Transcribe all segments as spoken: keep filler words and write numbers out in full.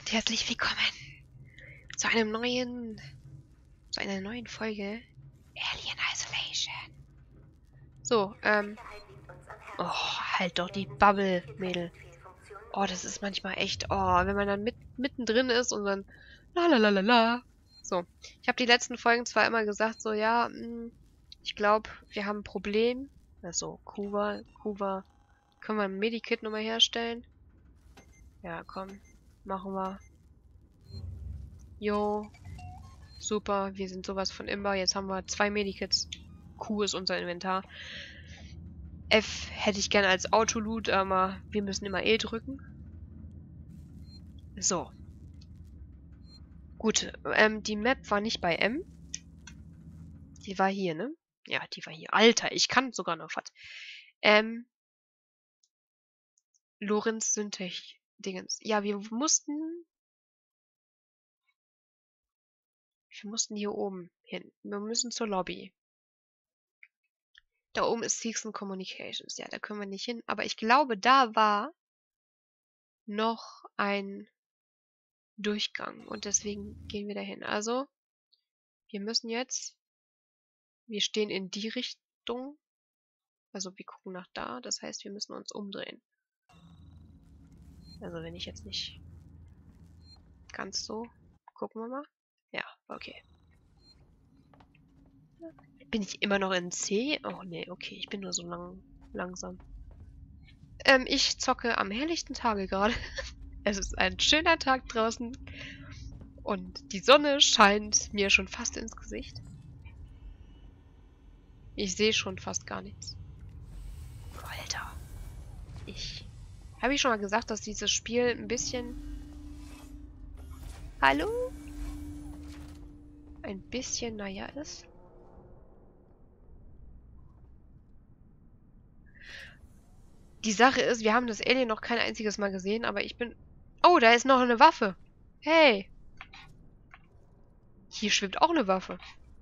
und herzlich willkommen zu einem neuen, zu einer neuen Folge Alien Isolation. So, ähm, oh, halt doch die Bubble, Mädel. Oh, das ist manchmal echt, oh, wenn man dann mit, mittendrin ist und dann la la la la la. So, ich habe die letzten Folgen zwar immer gesagt, so, ja, mh, ich glaube, wir haben ein Problem. Also, Kuva, Kuva, können wir ein Medikit nochmal herstellen? Ja, komm, machen wir. Jo, super, wir sind sowas von imbar. Jetzt haben wir zwei Medikits. Q ist unser Inventar. F hätte ich gerne als Autoloot, aber wir müssen immer E drücken. So. Gut, ähm, die Map war nicht bei M. Die war hier, ne? Ja, die war hier. Alter, ich kann sogar noch was. Ähm, Lorenz Syntech Dingens. Ja, wir mussten... Wir mussten hier oben hin. Wir müssen zur Lobby. Da oben ist Seeks and Communications. Ja, da können wir nicht hin. Aber ich glaube, da war noch ein Durchgang. Und deswegen gehen wir dahin. Also, wir müssen jetzt... Wir stehen in die Richtung. Also, wir gucken nach da. Das heißt, wir müssen uns umdrehen. Also, wenn ich jetzt nicht ganz so... Gucken wir mal. Ja, okay. Bin ich immer noch in C? Oh, nee, okay. Ich bin nur so lang, langsam. Ähm, ich zocke am helllichten Tage gerade. Es ist ein schöner Tag draußen. Und die Sonne scheint mir schon fast ins Gesicht. Ich sehe schon fast gar nichts. Alter. Ich... Habe ich schon mal gesagt, dass dieses Spiel ein bisschen... Hallo? Ein bisschen, naja, ist. Die Sache ist, wir haben das Alien noch kein einziges Mal gesehen, aber ich bin... Oh, da ist noch eine Waffe. Hey. Hier schwimmt auch eine Waffe.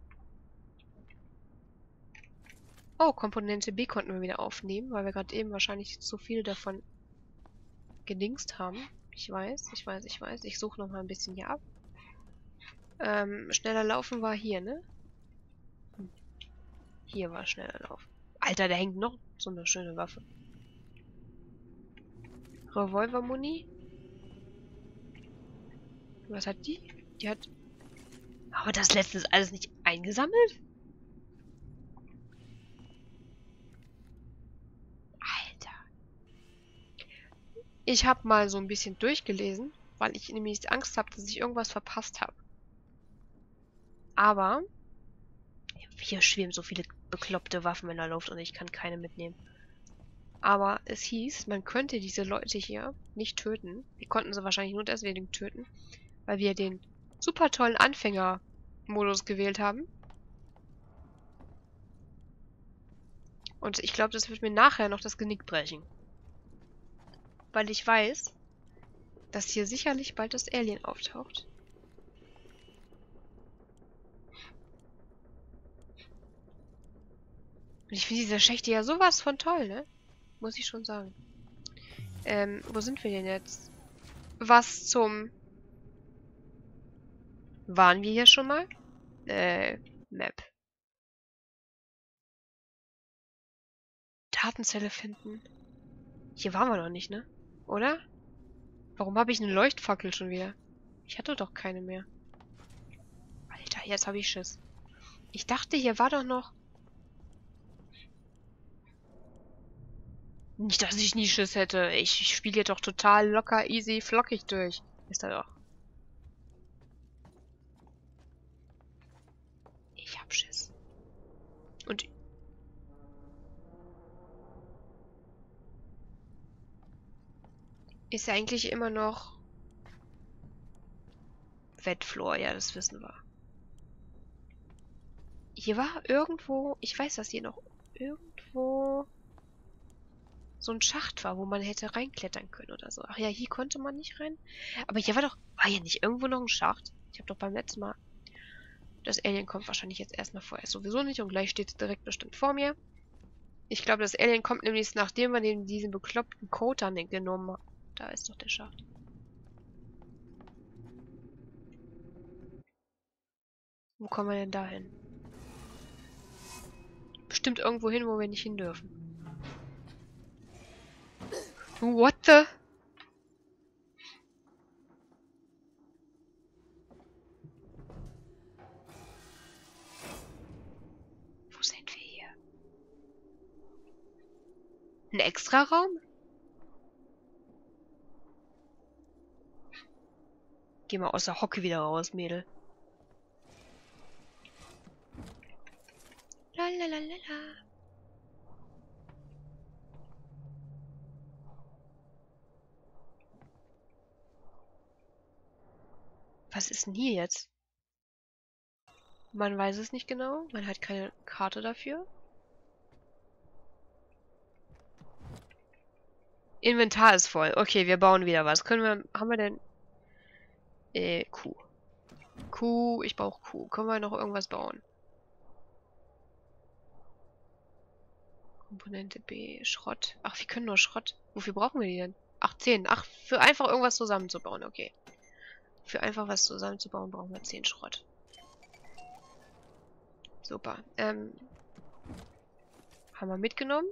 Oh, Komponente B konnten wir wieder aufnehmen, weil wir gerade eben wahrscheinlich zu viel davon gedingst haben. Ich weiß, ich weiß, ich weiß. Ich suche noch mal ein bisschen hier ab. Ähm, schneller laufen war hier, ne? Hm. Hier war schneller laufen. Alter, da hängt noch so eine schöne Waffe. Revolver-Muni? Was hat die? Die hat... Aber das letzte ist alles nicht eingesammelt? Alter. Ich habe mal so ein bisschen durchgelesen, weil ich nämlich Angst habe, dass ich irgendwas verpasst habe. Aber hier schweben so viele bekloppte Waffen in der Luft und ich kann keine mitnehmen. Aber es hieß, man könnte diese Leute hier nicht töten. Wir konnten sie wahrscheinlich nur deswegen töten, weil wir den super tollen Anfänger-Modus gewählt haben. Und ich glaube, das wird mir nachher noch das Genick brechen. Weil ich weiß, dass hier sicherlich bald das Alien auftaucht. Und ich finde diese Schächte ja sowas von toll, ne? Muss ich schon sagen. Ähm, wo sind wir denn jetzt? Was zum... Waren wir hier schon mal? Äh, Map. Datenzelle finden. Hier waren wir noch nicht, ne? Oder? Warum habe ich eine Leuchtfackel schon wieder? Ich hatte doch keine mehr. Alter, jetzt habe ich Schiss. Ich dachte, hier war doch noch... Nicht, dass ich nie Schiss hätte. Ich, ich spiele hier doch total locker, easy, flockig durch. Ist da doch. Ich hab Schiss. Und... Ist ja eigentlich immer noch... Wetfloor, ja, das wissen wir. Hier war irgendwo... Ich weiß, dass hier noch irgendwo... so ein Schacht war, wo man hätte reinklettern können oder so. Ach ja, hier konnte man nicht rein. Aber hier war doch... War hier nicht irgendwo noch ein Schacht? Ich habe doch beim letzten Mal... Das Alien kommt wahrscheinlich jetzt erstmal vorher sowieso nicht und gleich steht es direkt bestimmt vor mir. Ich glaube, das Alien kommt nämlich, nachdem wir den, diesen bekloppten Code dann genommen haben. Da ist doch der Schacht. Wo kommen wir denn da hin? Bestimmt irgendwo hin, wo wir nicht hin dürfen. What the? Wo sind wir hier? Ein Extra-Raum? Geh mal aus der Hocke wieder raus, Mädel. Lalalala. Was ist denn hier jetzt? Man weiß es nicht genau. Man hat keine Karte dafür. Inventar ist voll. Okay, wir bauen wieder was. Können wir... Haben wir denn... Äh, Kuh. Kuh, ich brauche Kuh. Können wir noch irgendwas bauen? Komponente B, Schrott. Ach, wir können nur Schrott. Wofür brauchen wir die denn? Ach, zehn. Ach, für einfach irgendwas zusammenzubauen. Okay. Für einfach was zusammenzubauen brauchen wir zehn Schrott. Super. Ähm... Haben wir mitgenommen?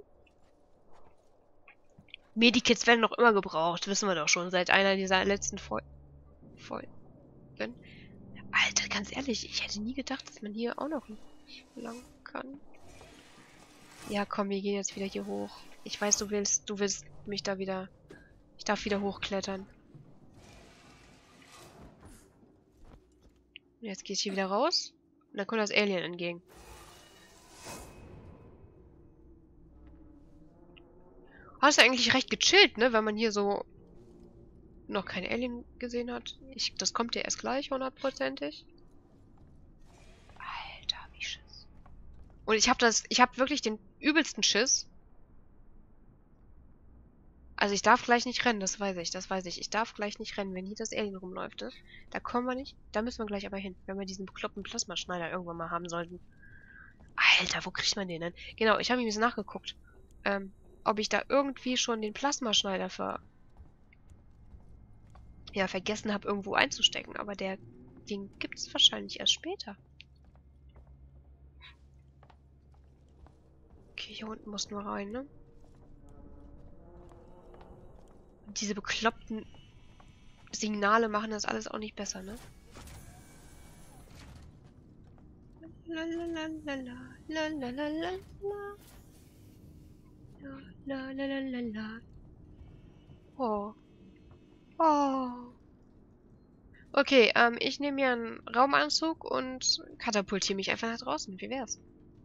Medikits werden noch immer gebraucht. Wissen wir doch schon. Seit einer dieser letzten Fol Folgen. Alter, ganz ehrlich, ich hätte nie gedacht, dass man hier auch noch lang kann. Ja, komm, wir gehen jetzt wieder hier hoch. Ich weiß, du willst, du willst mich da wieder... Ich darf wieder hochklettern. Und jetzt gehe ich hier wieder raus. Und dann kommt das Alien entgegen. Hast du eigentlich recht gechillt, ne? Wenn man hier so noch kein Alien gesehen hat. Ich, das kommt ja erst gleich, hundertprozentig. Alter, wie Schiss. Und ich habe das, ich habe wirklich den übelsten Schiss. Also ich darf gleich nicht rennen, das weiß ich, das weiß ich. Ich darf gleich nicht rennen, wenn hier das Alien rumläuft. Ne? Da kommen wir nicht. Da müssen wir gleich aber hin, wenn wir diesen bekloppten Plasmaschneider irgendwann mal haben sollten. Alter, wo kriegt man den denn? Genau, ich habe ihm jetzt nachgeguckt. Ähm, ob ich da irgendwie schon den Plasmaschneider ver... ja, vergessen habe, irgendwo einzustecken. Aber der... den gibt es wahrscheinlich erst später. Okay, hier unten muss nur rein, ne? Und diese bekloppten Signale machen das alles auch nicht besser, ne? Lalalala, lalalala, lalalala. Oh. Oh. Okay, ähm, ich nehme mir einen Raumanzug und katapultiere mich einfach nach draußen. Wie wär's?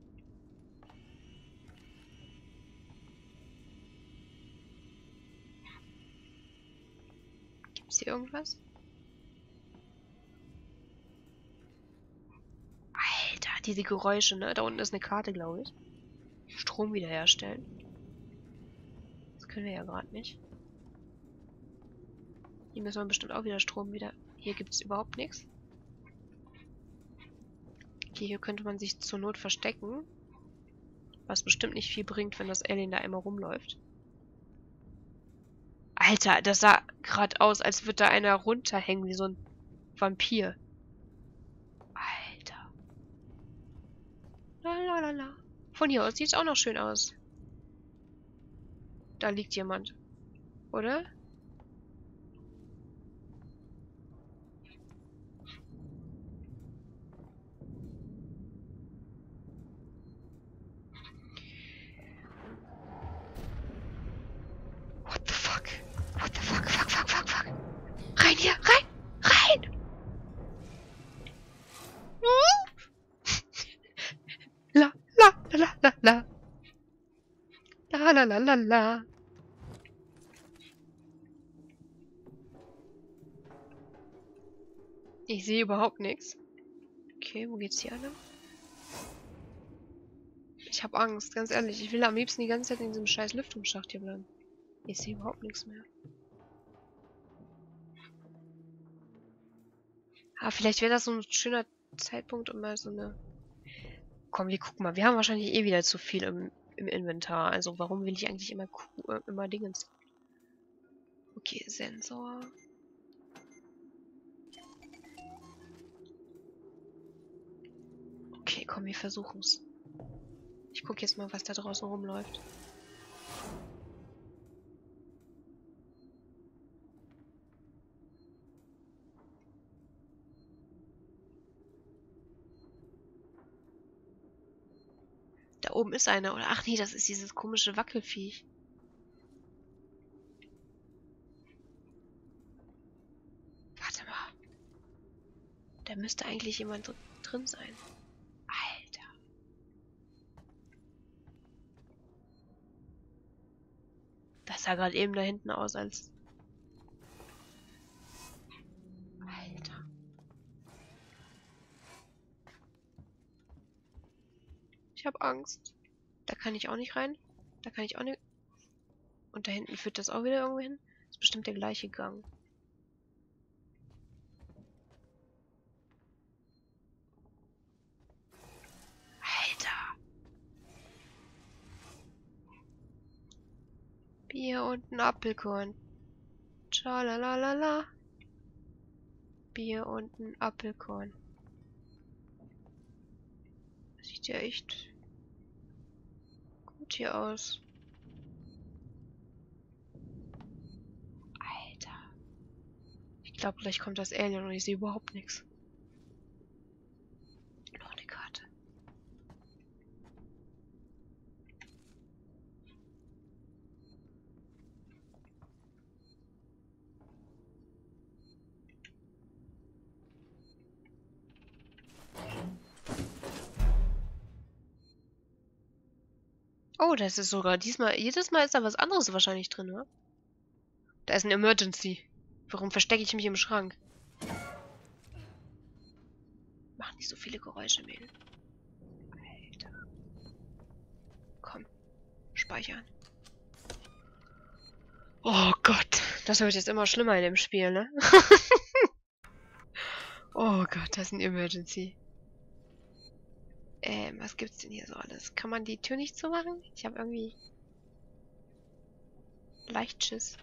Gibt's hier irgendwas? Alter, diese Geräusche, ne? Da unten ist eine Karte, glaube ich. Strom wiederherstellen. Das können wir ja gerade nicht. Hier müssen wir bestimmt auch wieder Strom wieder... Hier gibt es überhaupt nichts. Okay, hier könnte man sich zur Not verstecken. Was bestimmt nicht viel bringt, wenn das Alien da einmal rumläuft. Alter, das sah gerade aus, als würde da einer runterhängen, wie so ein Vampir. Alter. Lalalala. Von hier aus sieht es auch noch schön aus. Da liegt jemand. Oder? What the fuck? What the fuck? Fuck, fuck, fuck, fuck. Rein hier! Rein! Rein! La, la, la, la, la. La, la, la, la, la. Ich sehe überhaupt nichts. Okay, wo geht's hier lang? Ich habe Angst, ganz ehrlich. Ich will am liebsten die ganze Zeit in diesem scheiß Lüftungsschacht hier bleiben. Ich sehe überhaupt nichts mehr. Ah, vielleicht wäre das so ein schöner Zeitpunkt, um mal so eine... Komm, wir gucken mal. Wir haben wahrscheinlich eh wieder zu viel im, im Inventar. Also warum will ich eigentlich immer, Kuh, äh, immer Dingens? Okay, Sensor. Komm, wir versuchen's. Ich guck jetzt mal, was da draußen rumläuft. Da oben ist einer, oder? Ach nee, das ist dieses komische Wackelviech. Warte mal. Da müsste eigentlich jemand dr- drin sein. Alter. Das sah gerade eben da hinten aus, als... Alter. Ich hab Angst. Da kann ich auch nicht rein. Da kann ich auch nicht... Und da hinten führt das auch wieder irgendwo hin. Das ist bestimmt der gleiche Gang. Alter. Bier und ein Apfelkorn. Tschalalala. Bier und ein Apfelkorn. Das sieht ja echt gut hier aus. Alter. Ich glaube, gleich kommt das Alien und ich sehe überhaupt nichts. Noch eine Karte. Oh, das ist sogar diesmal... Jedes Mal ist da was anderes wahrscheinlich drin, ne? Da ist ein Emergency. Warum verstecke ich mich im Schrank? Mach nicht so viele Geräusche, Mädel. Alter. Komm. Speichern. Oh Gott. Das wird jetzt immer schlimmer in dem Spiel, ne? Oh Gott, das ist ein Emergency. Ähm, was gibt's denn hier so alles? Kann man die Tür nicht zumachen? Ich habe irgendwie... leicht Schiss.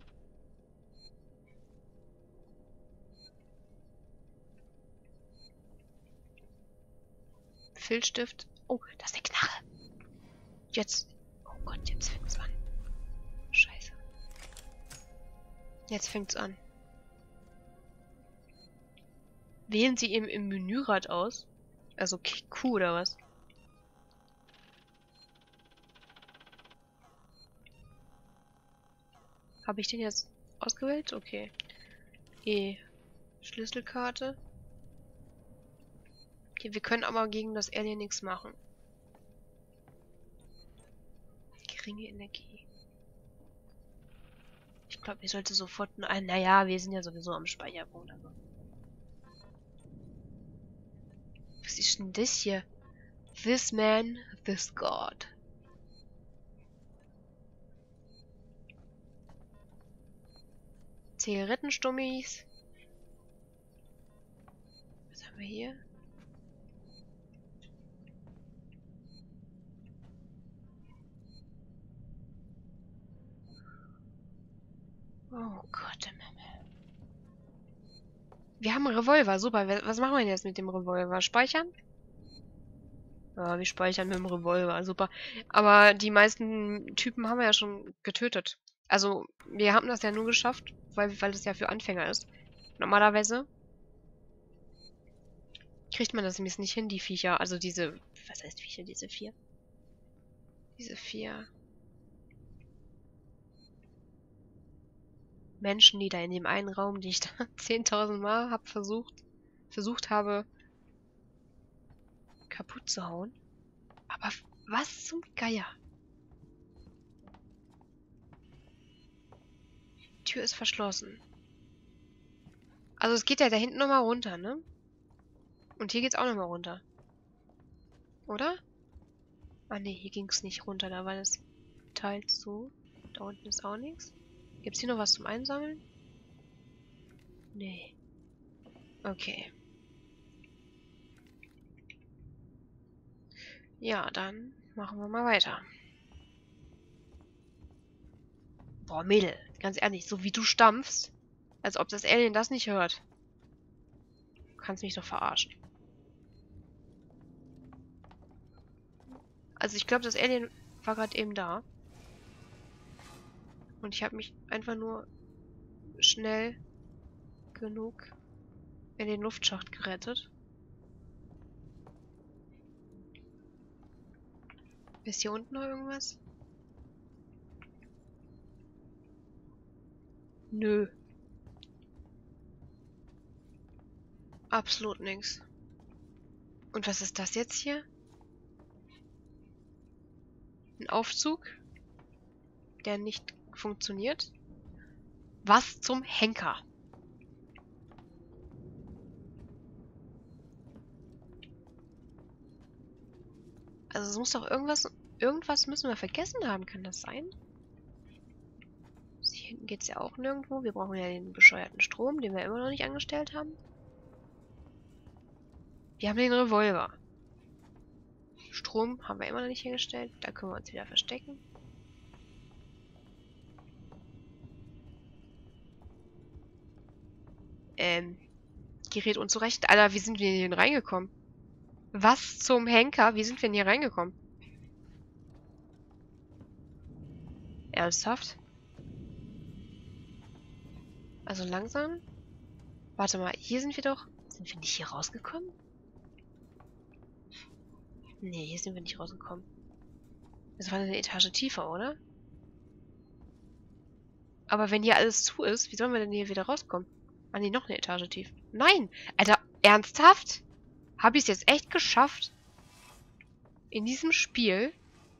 Filzstift. Oh, das ist eine Knarre. Jetzt. Oh Gott, jetzt fängt's an. Scheiße. Jetzt fängt's an. Wählen Sie im, im Menürad aus? Also Q oder was? Habe ich den jetzt ausgewählt? Okay. E. Schlüsselkarte. Okay, wir können aber gegen das Alien nichts machen. Geringe Energie. Ich glaube, ich sollte sofort... Ah, naja, wir sind ja sowieso am Speicherpunkt. Also. Was ist denn das hier? This man, this God. Zigarettenstummis. Was haben wir hier? Oh Gott im Himmel. Wir haben einen Revolver, super. Was machen wir denn jetzt mit dem Revolver? Speichern? Ja, wir speichern mit dem Revolver, super. Aber die meisten Typen haben wir ja schon getötet. Also, wir haben das ja nur geschafft, weil, weil das ja für Anfänger ist. Normalerweise kriegt man das nämlich nicht hin, die Viecher. Also diese, was heißt Viecher? Diese vier? Diese vier Menschen, die da in dem einen Raum, die ich da zehntausend Mal hab versucht, versucht habe, kaputt zu hauen. Aber was zum Geier? Die Tür ist verschlossen. Also es geht ja da hinten nochmal runter, ne? Und hier geht's auch nochmal runter. Oder? Ah ne, hier ging's nicht runter, da war das teils so. Da unten ist auch nichts. Gibt's hier noch was zum Einsammeln? Nee. Okay. Ja, dann machen wir mal weiter. Boah, Mädel, ganz ehrlich, so wie du stampfst, als ob das Alien das nicht hört. Du kannst mich doch verarschen. Also ich glaube, das Alien war gerade eben da. Und ich habe mich einfach nur schnell genug in den Luftschacht gerettet. Ist hier unten noch irgendwas? Nö. Absolut nichts. Und was ist das jetzt hier? Ein Aufzug, der nicht funktioniert? Was zum Henker? Also es muss doch irgendwas... Irgendwas müssen wir vergessen haben, kann das sein? Hier hinten geht es ja auch nirgendwo. Wir brauchen ja den bescheuerten Strom, den wir immer noch nicht angestellt haben. Wir haben den Revolver. Strom haben wir immer noch nicht hergestellt. Da können wir uns wieder verstecken. Ähm, Gerät unzurecht. Alter, wie sind wir hier reingekommen? Was zum Henker? Wie sind wir denn hier reingekommen? Ernsthaft? Also langsam? Warte mal, hier sind wir doch... Sind wir nicht hier rausgekommen? Nee, hier sind wir nicht rausgekommen. Das war eine Etage tiefer, oder? Aber wenn hier alles zu ist, wie sollen wir denn hier wieder rauskommen? Ah, nee, noch eine Etage tief. Nein! Alter, ernsthaft? Habe ich es jetzt echt geschafft? In diesem Spiel?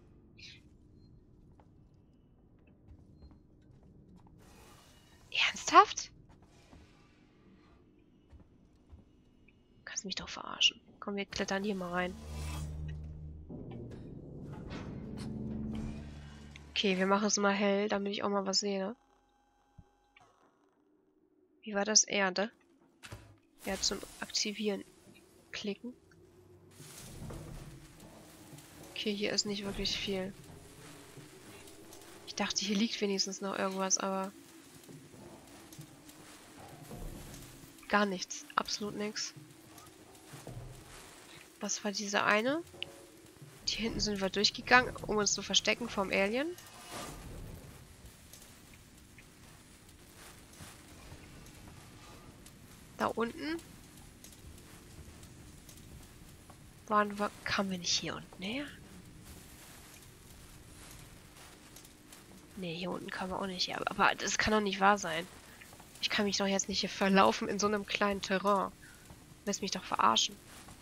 Ernsthaft? Du kannst mich doch verarschen. Komm, wir klettern hier mal rein. Okay, wir machen es mal hell, damit ich auch mal was sehe. Wie war das? Erde? Ja, zum Aktivieren klicken. Okay, hier ist nicht wirklich viel. Ich dachte, hier liegt wenigstens noch irgendwas, aber... Gar nichts. Absolut nichts. Was war diese eine? Hier hinten sind wir durchgegangen, um uns zu verstecken vom Alien. Da unten waren wir... Kamen wir nicht hier unten her? Ne, hier unten kamen wir auch nicht her. Aber das kann doch nicht wahr sein. Ich kann mich doch jetzt nicht hier verlaufen in so einem kleinen Terrain. Du lässt mich doch verarschen.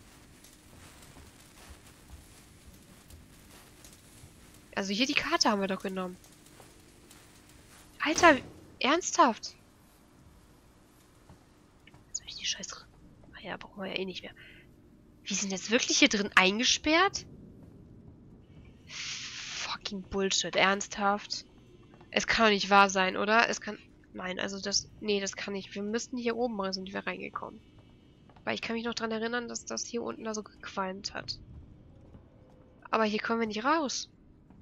Also hier die Karte haben wir doch genommen. Alter, ernsthaft? Jetzt habe ich die Scheiße... Ah ja, brauchen wir ja eh nicht mehr. Wir sind jetzt wirklich hier drin eingesperrt? Fucking Bullshit, ernsthaft? Es kann doch nicht wahr sein, oder? Es kann... Nein, also das... Nee, das kann nicht. Wir müssten hier oben mal sind wir reingekommen. Weil ich kann mich noch dran erinnern, dass das hier unten da so gequalmt hat. Aber hier kommen wir nicht raus.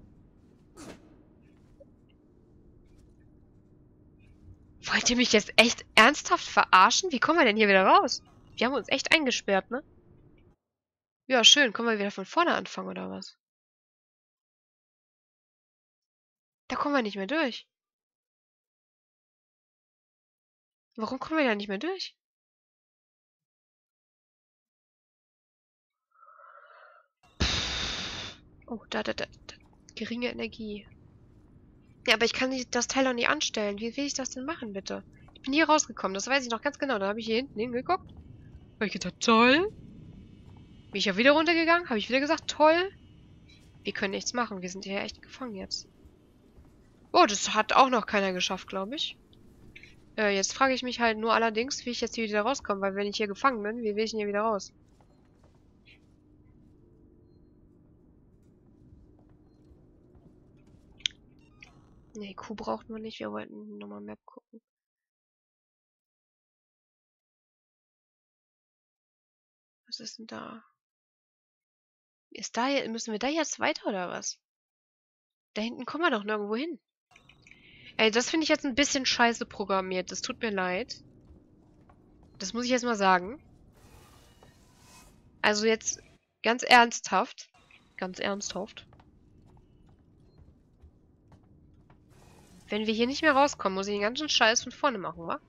Wollt ihr mich jetzt echt ernsthaft verarschen? Wie kommen wir denn hier wieder raus? Wir haben uns echt eingesperrt, ne? Ja, schön. Können wir wieder von vorne anfangen, oder was? Da kommen wir nicht mehr durch. Warum kommen wir da nicht mehr durch? Oh, da, da, da, da. Geringe Energie. Ja, aber ich kann die, das Teil doch nicht anstellen. Wie will ich das denn machen, bitte? Ich bin hier rausgekommen, das weiß ich noch ganz genau. Da habe ich hier hinten hingeguckt. Habe ich gedacht, toll. Bin ich ja wieder runtergegangen, habe ich wieder gesagt, toll. Wir können nichts machen, wir sind hier echt gefangen jetzt. Oh, das hat auch noch keiner geschafft, glaube ich. Äh, jetzt frage ich mich halt nur allerdings, wie ich jetzt hier wieder rauskomme, weil wenn ich hier gefangen bin, wie will ich denn hier wieder raus? Nee, Q brauchten wir nicht, wir wollten nochmal Map gucken. Was ist denn da? Ist da hier, müssen wir da jetzt weiter oder was? Da hinten kommen wir doch nirgendwo hin. Ey, das finde ich jetzt ein bisschen scheiße programmiert. Das tut mir leid. Das muss ich jetzt mal sagen. Also jetzt ganz ernsthaft. Ganz ernsthaft. Wenn wir hier nicht mehr rauskommen, muss ich den ganzen Scheiß von vorne machen, wa?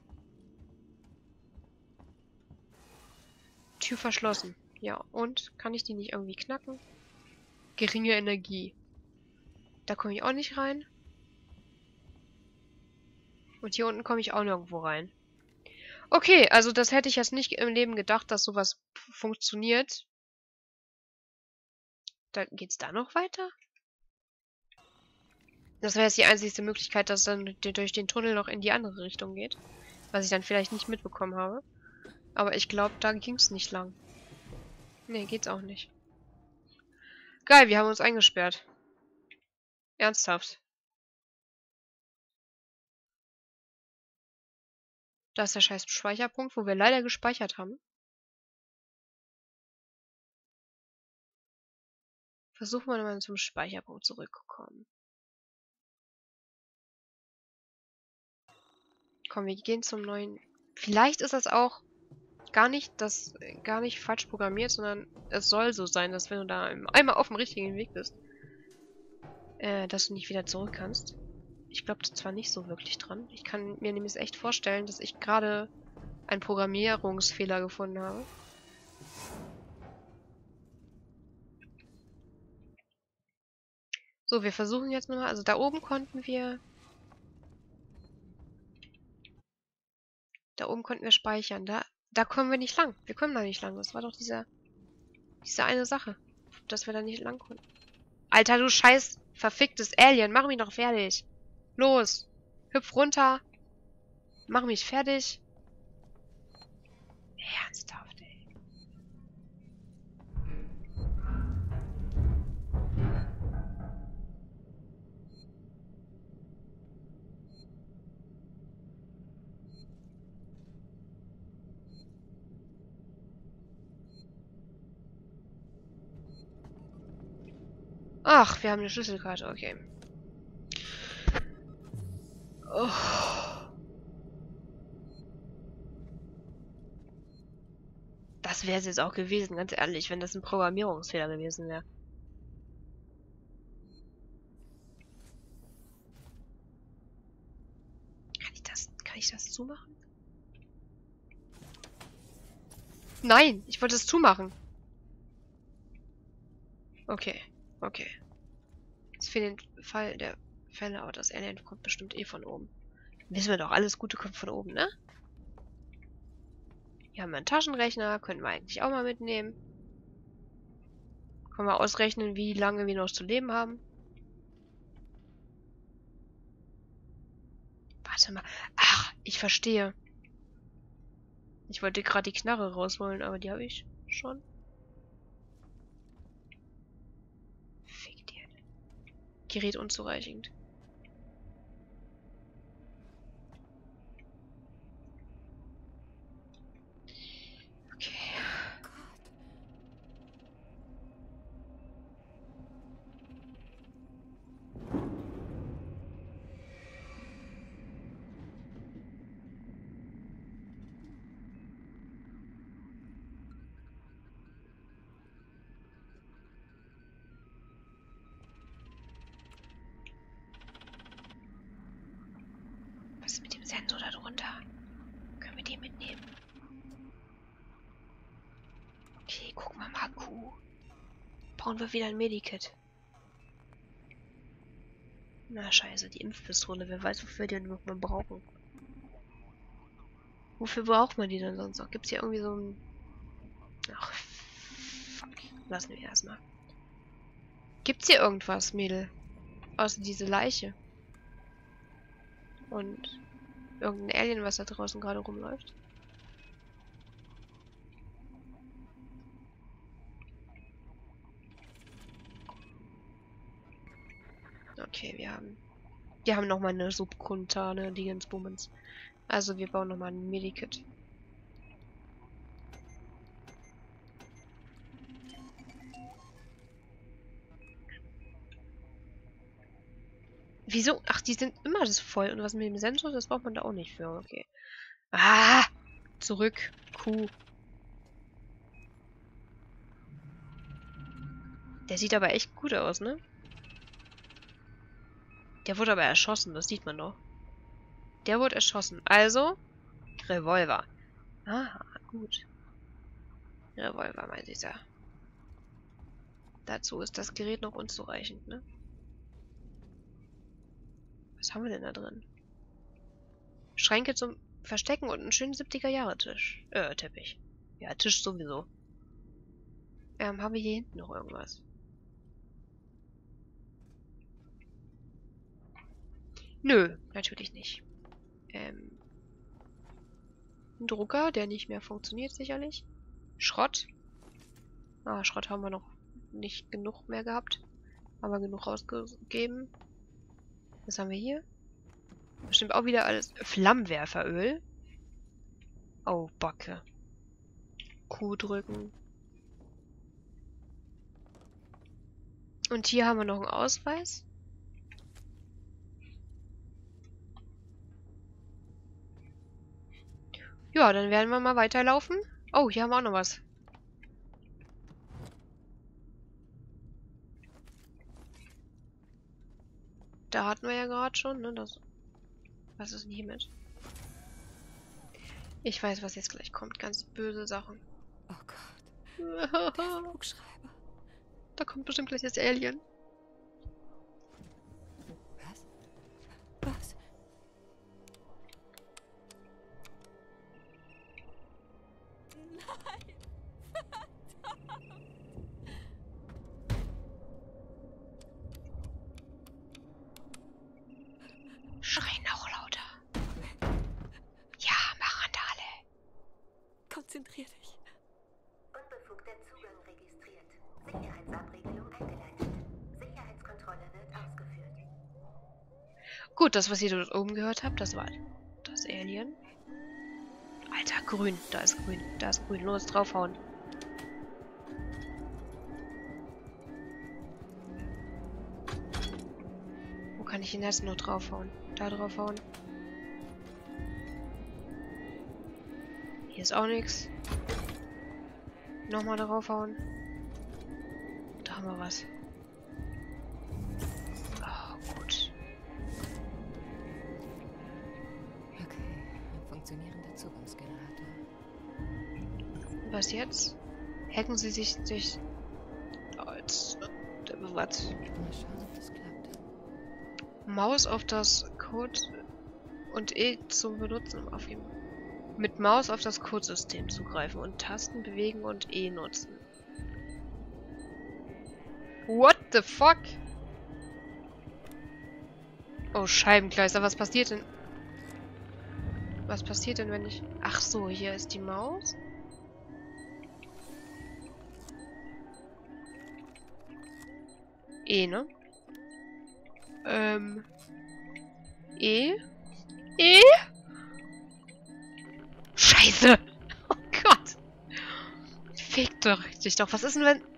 Tür verschlossen. Ja, und? Kann ich die nicht irgendwie knacken? Geringe Energie. Da komme ich auch nicht rein. Und hier unten komme ich auch nirgendwo rein. Okay, also das hätte ich jetzt nicht im Leben gedacht, dass sowas funktioniert. Da geht's da noch weiter? Das wäre jetzt die einzige Möglichkeit, dass es dann durch den Tunnel noch in die andere Richtung geht. Was ich dann vielleicht nicht mitbekommen habe. Aber ich glaube, da ging's nicht lang. Nee, geht's auch nicht. Geil, wir haben uns eingesperrt. Ernsthaft. Da ist der scheiß Speicherpunkt, wo wir leider gespeichert haben. Versuchen wir mal zum Speicherpunkt zurückzukommen. Komm, wir gehen zum neuen... Vielleicht ist das auch gar nicht das gar nicht falsch programmiert, sondern es soll so sein, dass wenn du da einmal auf dem richtigen Weg bist, äh, dass du nicht wieder zurück kannst. Ich glaube zwar nicht so wirklich dran. Ich kann mir nämlich echt vorstellen, dass ich gerade einen Programmierungsfehler gefunden habe. So, wir versuchen jetzt nochmal. Also da oben konnten wir... Da oben konnten wir speichern. Da, da kommen wir nicht lang. Wir kommen da nicht lang. Das war doch dieser, diese eine Sache, dass wir da nicht lang konnten. Alter, du scheiß verficktes Alien. Mach mich doch fertig. Los. Hüpf runter. Mach mich fertig. Ernsthaft, ey. Ach, wir haben eine Schlüsselkarte. Okay. Oh. Das wäre es jetzt auch gewesen, ganz ehrlich, wenn das ein Programmierungsfehler gewesen wäre. Kann ich das, kann ich das zumachen? Nein, ich wollte es zumachen. Okay, okay. Jetzt für den Fall der Fälle, aber das Alien kommt bestimmt eh von oben. Wissen wir doch, alles Gute kommt von oben, ne? Hier haben wir einen Taschenrechner, könnten wir eigentlich auch mal mitnehmen. Können wir ausrechnen, wie lange wir noch zu leben haben. Warte mal. Ach, ich verstehe. Ich wollte gerade die Knarre rausholen, aber die habe ich schon. Fick dir. Gerät unzureichend. Okay. Was ist mit dem Sensor da drunter? Können wir den mitnehmen? Okay, gucken wir mal. Q. Brauchen wir wieder ein Medikit. Na scheiße, die Impfpistole. Wer weiß, wofür die noch mal brauchen. Wofür braucht man die denn sonst noch? Gibt es hier irgendwie so ein... Ach, fuck. Lassen wir erstmal. Gibt's hier irgendwas, Mädel? Außer diese Leiche. Und irgendein Alien, was da draußen gerade rumläuft. Okay, wir haben... Wir haben nochmal eine subkuntane Dingensbummens. Also wir bauen nochmal ein Medikit. Wieso? Ach, die sind immer das voll. Und was mit dem Sensor, das braucht man da auch nicht für. Okay. Ah! Zurück. Q. Der sieht aber echt gut aus, ne? Der wurde aber erschossen, das sieht man doch. Der wurde erschossen. Also, Revolver. Ah, gut. Revolver, meinte ich ja. Dazu ist das Gerät noch unzureichend, ne? Was haben wir denn da drin? Schränke zum Verstecken und einen schönen siebziger-Jahre-Tisch. Äh, Teppich. Ja, Tisch sowieso. Ähm, haben wir hier hinten noch irgendwas? Nö, natürlich nicht. Ähm, ein Drucker, der nicht mehr funktioniert, sicherlich. Schrott. Ah, Schrott haben wir noch nicht genug mehr gehabt. Haben wir genug rausgegeben. Was haben wir hier? Bestimmt auch wieder alles. Flammenwerferöl. Oh, Backe. Kuh drücken. Und hier haben wir noch einen Ausweis. Ja, dann werden wir mal weiterlaufen. Oh, hier haben wir auch noch was. Da hatten wir ja gerade schon, ne? Das. Was ist denn hiermit? Ich weiß, was jetzt gleich kommt. Ganz böse Sachen. Oh Gott. Der Flugschreiber. Da kommt bestimmt gleich das Alien. Was? Was? Nein! Schrei noch lauter. Ja, mach Randale. Konzentrier dich. Unbefugter Zugang registriert. Sicherheitsabregelung eingeleitet. Sicherheitskontrolle wird ausgeführt. Gut, das, was ihr dort oben gehört habt, das war das Alien. Alter, grün. Da ist grün. Da ist grün. Los, draufhauen. Wo kann ich ihn jetzt noch draufhauen? Da draufhauen. Hier ist auch nichts. Nochmal draufhauen. Da haben wir was. Oh, gut. Okay, ein funktionierender Zugangsgenerator. Was jetzt? Hacken Sie sich durch... Oh, jetzt... Was? Mal schauen, ob das klappt. Maus auf das Code und E zum Benutzen auf ihm. Mit Maus auf das Codesystem zugreifen und Tasten bewegen und E nutzen. What the fuck? Oh, Scheibenkleister, was passiert denn? Was passiert denn, wenn ich... Ach so, hier ist die Maus. E, ne? Ähm... E? E? Scheiße! Oh Gott! Fick doch dich doch. Was ist denn, wenn...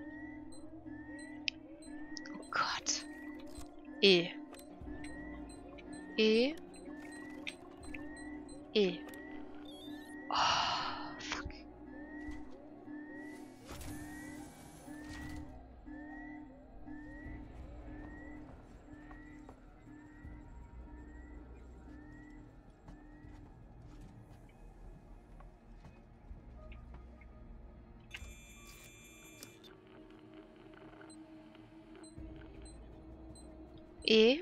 Oh Gott. E. E. E. Oh, fuck. E.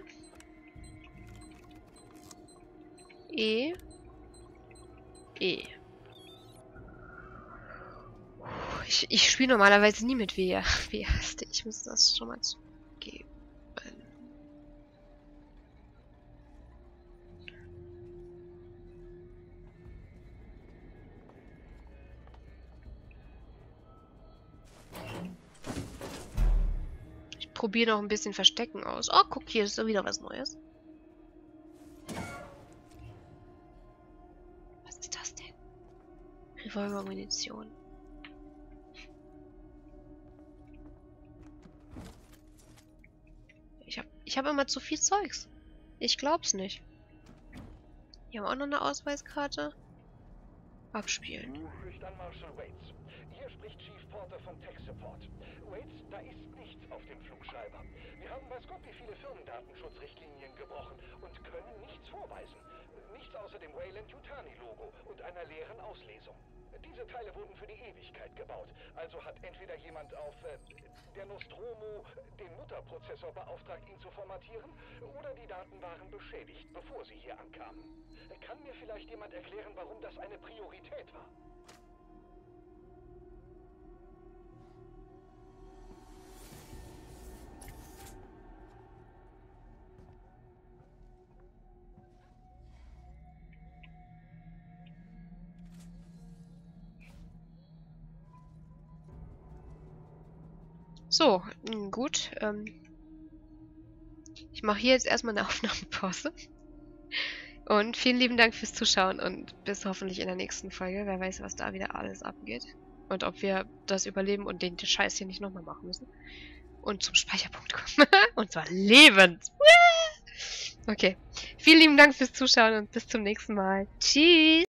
E. E. Ich, ich spiele normalerweise nie mit W. W heißt ich muss das schon mal zugeben. Ich probiere noch ein bisschen Verstecken aus. Oh, guck, hier ist da wieder was Neues. Was ist das denn? Revolver-Munition. Ich hab, ich hab immer zu viel Zeugs. Ich glaub's nicht. Hier haben wir auch noch eine Ausweiskarte. abspielen. Durch dann Marshal Waits. Hier spricht Chief Porter von Tech Support. Waits, da ist nichts auf dem Flugschreiber. Wir haben weiß Gott wie viele Firmendatenschutzrichtlinien gebrochen und können nichts vorweisen. Nichts außer dem Wayland-Yutani-Logo und einer leeren Auslesung. Diese Teile wurden für die Ewigkeit gebaut. Also hat entweder jemand auf äh, der Nostromo den Mutterprozessor beauftragt, ihn zu formatieren, oder die Daten waren beschädigt, bevor sie hier ankamen. Kann mir vielleicht jemand erklären, warum das eine Priorität war? So, mh, gut. Ähm, ich mache hier jetzt erstmal eine Aufnahmepause. Und vielen lieben Dank fürs Zuschauen und bis hoffentlich in der nächsten Folge. Wer weiß, was da wieder alles abgeht. Und ob wir das überleben und den Scheiß hier nicht nochmal machen müssen. Und zum Speicherpunkt kommen. Und zwar lebend. Okay. Vielen lieben Dank fürs Zuschauen und bis zum nächsten Mal. Tschüss.